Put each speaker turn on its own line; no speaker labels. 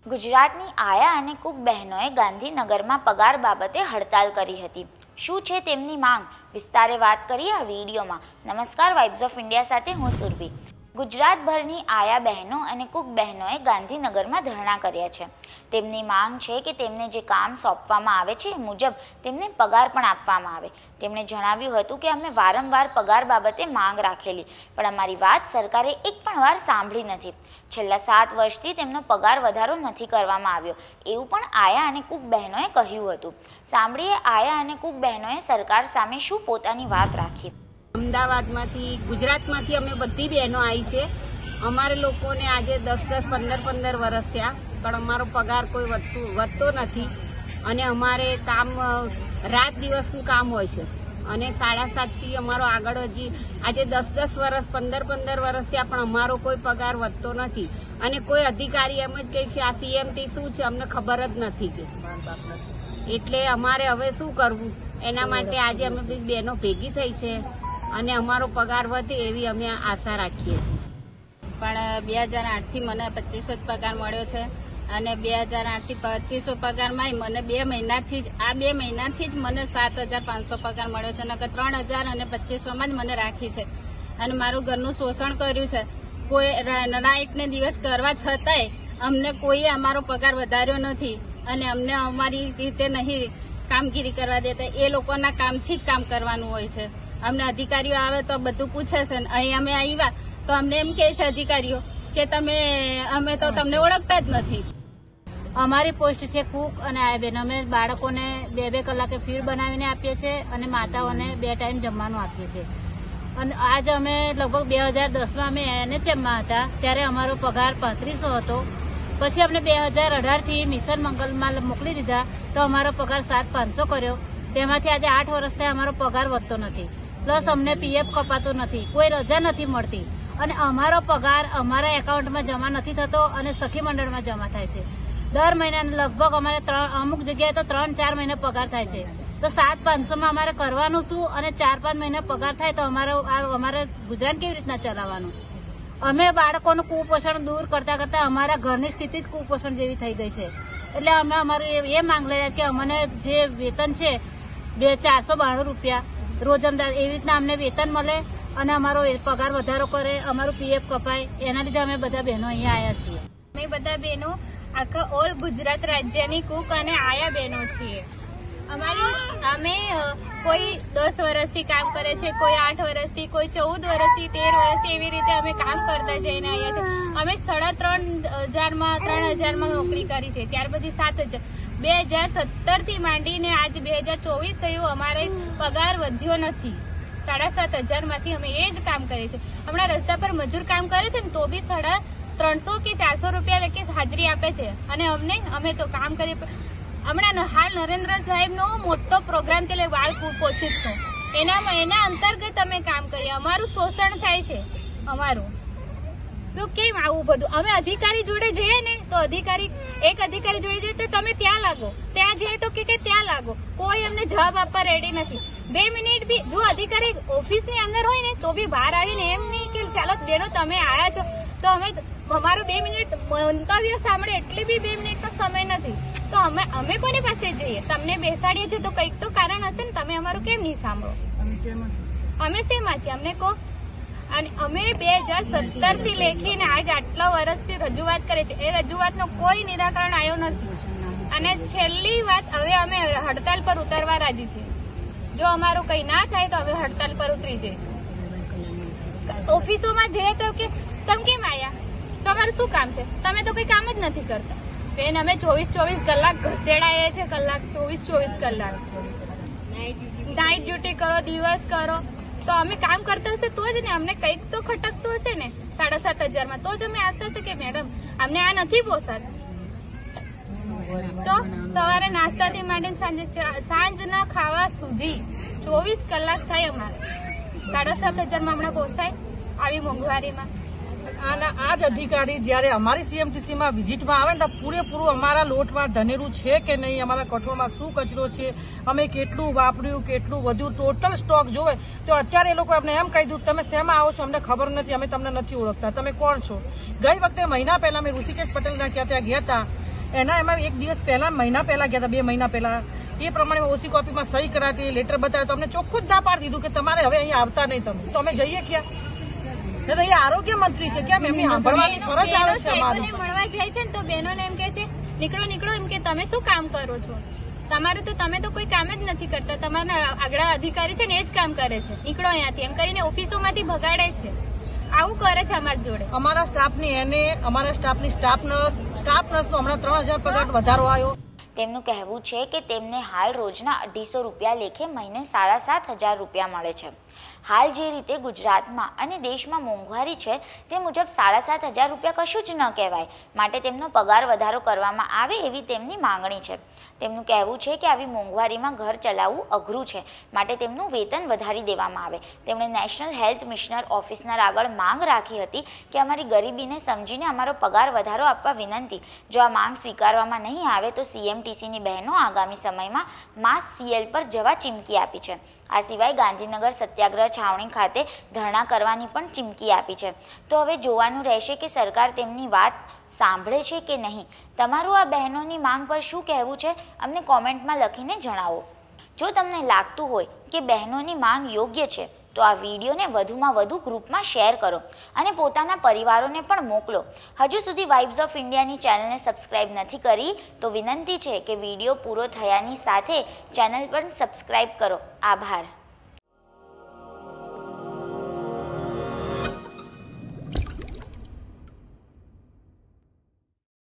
ગુજરાતની આયા અને કુક બહેનોએ ગાંધીનગરમાં પગાર બાબતે હડતાલ કરી હતી। શું છે તેમની માંગ? વિસ્તારે વાત કરીએ આ વિડીયોમાં। નમસ્કાર, વાઇબ્સ ઓફ ઇન્ડિયા સાથે હું સુરભી। ગુજરાતભરની આયા બહેનો અને કુક બહેનોએ ગાંધીનગરમાં ધરણા કર્યા છે। તેમની માંગ છે કે તેમને જે કામ સોંપવામાં આવે છે એ મુજબ તેમને પગાર પણ આપવામાં આવે। તેમણે જણાવ્યું હતું કે અમે વારંવાર પગાર બાબતે માંગ રાખેલી, પણ અમારી વાત સરકારે એક પણ વાર સાંભળી નથી। છેલ્લા 7 વર્ષથી તેમનો પગાર વધારો નથી કરવામાં આવ્યો, એવું પણ આયા અને કુક બહેનોએ કહ્યું હતું। સાંભળીએ આયા અને કુક બહેનોએ સરકાર સામે શું પોતાની વાત રાખી।
અમદાવાદમાંથી, ગુજરાતમાંથી અમે બધી બહેનો આવી છે। અમારે લોકોને આજે 10-10, 15-15 વર્ષ થયા, પણ અમારો પગાર કોઈ વધતો નથી અને અમારે કામ રાત દિવસનું કામ હોય છે અને 7.5થી અમારો આગળ હજી આજે 10-10 વર્ષ, 15-15 વર્ષ થયા, પણ અમારો કોઈ પગાર વધતો નથી અને કોઈ અધિકારી એમ જ કહે છે આ CMT શું છે અમને ખબર જ નથી કે એટલે અમારે હવે શું કરવું એના માટે આજે અમે બધી બહેનો ભેગી થઈ છે અને અમારો પગાર વધે એવી અમે આશા રાખીએ છીએ।
પણ 2008થી મને 2500 પગાર મળ્યો છે અને 2008થી 2500 પગારમાં મને 2 મહિનાથી જ મને 7500 પગાર મળ્યો છે, નકર 3000 અને 2500માં જ મને રાખી છે અને મારું ઘરનું શોષણ કર્યું છે। કોઈ નાઇટ ને દિવસ કરવા છતાંય અમને કોઈએ અમારો પગાર વધાર્યો નથી અને અમને અમારી રીતે નહીં કામગીરી કરવા દેતા। એ લોકોના કામથી જ કામ કરવાનું હોય છે। અમને અધિકારીઓ આવે તો બધું પૂછે છે ને અહીં અમે આવ્યા તો અમને એમ કહે છે અધિકારીઓ કે અમે તો તમને ઓળખતા જ નથી। અમારી પોસ્ટ છે કુક અને આયા બેન। અમે બાળકોને 2-2 કલાકે ફીડ બનાવીને આપીએ છીએ અને માતાઓને 2 ટાઈમ જમવાનું આપીએ છીએ અને આજ અમે લગભગ 2010માં અમે NHMમાં હતા ત્યારે અમારો પગાર 3500 હતો। પછી અમને 2018થી મિશન મંગલમાં મોકલી દીધા તો અમારો પગાર 7500 કર્યો। તેમાંથી આજે 8 વર્ષથી અમારો પગાર વધતો નથી, પ્લસ અમને PF કપાતો નથી, કોઈ રજા નથી મળતી અને અમારો પગાર અમારા એકાઉન્ટમાં જમા નથી થતો અને સખી મંડળમાં જમા થાય છે। દર મહિનાને લગભગ અમારે અમુક જગ્યાએ તો 3-4 મહિને પગાર થાય છે, તો 7-500માં અમારે કરવાનું શું અને 4-5 મહિને પગાર થાય તો અમારે ગુજરાન કેવી રીતના ચલાવવાનું? અમે બાળકોનું કુપોષણ દૂર કરતા કરતા અમારા ઘરની સ્થિતિ જ કુપોષણ જેવી થઈ ગઈ છે। એટલે અમે અમારું એ માંગ લઈ રહ્યા છીએ કે અમને જે વેતન છે 492 રૂપિયા રોજમદાર એવી રીતના અમને વેતન મળે અને અમારો પગાર વધારો કરે, અમારું PF કપાય, એના લીધે અમે બધા બહેનો અહીંયા આવ્યા છીએ।
અમે બધા બહેનો આખા ઓલ ગુજરાત રાજ્યની કુક અને આયા બહેનો છીએ। અમે કોઈ 10 વર્ષથી કામ કરે છે, કોઈ 8 વર્ષથી, કોઈ 14 વર્ષથી, 13 વર્ષથી, એવી રીતે અમે કામ કરતા જઈને આવ્યા છે। અમે 3000માં નોકરી કરી છે, ત્યાર પછી 7000, 2017થી માંડીને આજ 2024 થયું, અમારે પગાર વધ્યો નથી। 7500માંથી અમે એ જ કામ કરીએ છીએ। હમણાં રસ્તા પર મજૂર કામ કરે છે ને તો બી 350 કે 400 રૂપિયા લખી હાજરી આપે છે અને અમે તો કામ કરીએ। હમણાં હાલ નરેન્દ્ર સાહેબનો મોટો પ્રોગ્રામ ચાલે બાળ કુપોષિતનો, એના અંતર્ગત અમે કામ કરીએ। અમારું શોષણ થાય છે અમારું, તો કેમ આવું બધું? અમે અધિકારી જોડે જઈએ ને તો એક અધિકારી જોડે જઈએ તો તમે ત્યાં લાગો, ત્યાં જઈએ તો કે ત્યાં લાગો, કોઈ અમને જવાબ આપવા રેડી નથી। 2 મિનિટ બી જો અધિકારી ઓફિસની અંદર હોય ને તો બી બહાર આવીને એમ નહીં કે ચાલો બેનો તમે આયા છો તો અમે અમારો 2 મિનિટ મંતવ્ય સાંભળે એટલી બી 2 મિનિટનો સમય નથી, તો અમે કોની પાસે જઈએ? તમને બેસાડીએ છીએ તો કંઈક તો કારણ હશે ને, તમે અમારું કેમ નહીં સાંભળો? અમે શેમાં છીએ અમને કહો? અને અમે 2017થી લેખીને આજ આટલા વર્ષથી રજૂઆત કરે છે, એ રજૂઆતનો કોઈ નિરાકરણ આવ્યો નથી અને છેલ્લી વાત હવે અમે હડતાલ પર ઉતરવા રાજી છીએ। જો અમારું કંઈ ના થાય તો અમે હડતાલ પર ઉતરી જઈશું। ઓફિસોમાં જઈએ તો કે તમે કેમ આવ્યા? તમારું શું કામ છે? તમે તો કંઈ કામ જ નથી કરતા બેન। અમે 24 કલાક ઘસેડાઈએ છીએ, 24 કલાક નાઇટ ડ્યુટી કરો, દિવસ કરો, તો અમે કામ કરતા હશે તો જ ને, અમને કંઈક તો ખટકતું હશે ને 7500માં તો જ અમે આવતા હશે કે મેડમ અમને આ નથી પોસાતું। તો સવારે નાસ્તાથી માંડીને સાંજના ખાવા સુધી 24 કલાક થાય અમારે, 7500માં હમણાં પોસાય આવી મોંઘવારીમાં?
આ જ અધિકારી જયારે અમારી CMTCમાં વિઝિટમાં આવે ને તો પૂરેપૂરું અમારા લોટમાં ધનેરું છે કે નહીં, અમારા કઠોળમાં શું કચરો છે, અમે કેટલું વાપર્યું, કેટલું વધ્યું, ટોટલ સ્ટોક જોવે તો અત્યારે એ લોકો અમને એમ કહી દીધું તમે શેમાં આવો છો અમને ખબર નથી, અમે તમને નથી ઓળખતા, તમે કોણ છો? ગઈ વખતે મહિના પહેલા અમે ઋષિકેશ પટેલના ત્યાં ગયા હતા એમાં એક દિવસ પહેલા મહિના પહેલા ગયા હતા, 2 મહિના પહેલા એ પ્રમાણે ઓસી કોપીમાં સહી કરાતી, લેટર બતાવ્યો તો અમને ચોખ્ખું જ ના પાડી દીધું કે તમારે હવે અહીંયા આવતા નહીં. તમે તો અમે જઈએ ક્યાં? અહીંયા આરોગ્ય મંત્રી છે, ક્યાં એમની સાંભળવાની ફરજ આવે છે અમારી.
મળવા જાય છે ને તો બહેનોને એમ કે છે નીકળો નીકળો, એમ કે તમે શું કામ કરો છો? તમે તો કોઈ કામ જ નથી કરતા, તમારા આગળ અધિકારી છે ને એ જ કામ કરે છે, નીકળો અહીંયાથી એમ કરીને ઓફિસોમાંથી ભગાડે છે. આવું કરે છે અમારી જોડે. અમારા
સ્ટાફની સ્ટાફ નર્સનો હમણાં 3000 પગાર વધારો આવ્યો.
તેમનું કહેવું છે કે તેમને હાલ રોજના 250 રૂપિયા લેખે મહિને 7,500 રૂપિયા મળે છે. હાલ જે રીતે ગુજરાતમાં અને દેશમાં મોંઘવારી છે તે મુજબ 7,500 રૂપિયા કશું જ ન કહેવાય. માટે તેમનો પગાર વધારો કરવામાં આવે એવી તેમની માંગણી છે. તેમનું કહેવું છે કે આવી મોંઘવારીમાં ઘર ચલાવવું અઘરું છે, માટે તેમનું વેતન વધારી દેવામાં આવે. તેમણે નેશનલ હેલ્થ મિશનર ઓફિસર આગળ માંગ રાખી હતી કે અમારી ગરીબીને સમજીને અમારો પગાર વધારો આપવા વિનંતી. જો આ માંગ સ્વીકારવામાં નહીં આવે તો CMTCની બહેનો આગામી સમયમાં માસ CL પર જવા ચીમકી આપી છે. આ સિવાય ગાંધીનગર સત્યાગ્રહ છાવણી ખાતે ધરણા કરવાની પણ ચીમકી આપી છે. તો હવે જોવાનું રહેશે કે સરકાર તેમની વાત સાંભળે છે કે નહીં. તમારું આ બહેનોની માંગ પર શું કહેવું છે અમને કોમેન્ટમાં લખીને જણાવો. જો તમને લાગતું હોય કે બહેનોની માંગ યોગ્ય છે તો આ વિડીયોને વધુમાં વધુ ગ્રુપમાં શેર કરો અને પોતાના પરિવારોને પણ મોકલો. હજુ સુધી વાઇબ્સ ઓફ ઇન્ડિયાની ચેનલને સબસ્ક્રાઇબ નથી કરી તો વિનંતી છે કે વિડીયો પૂરો થયાની સાથે ચેનલ પણ સબસ્ક્રાઇબ કરો. આભાર.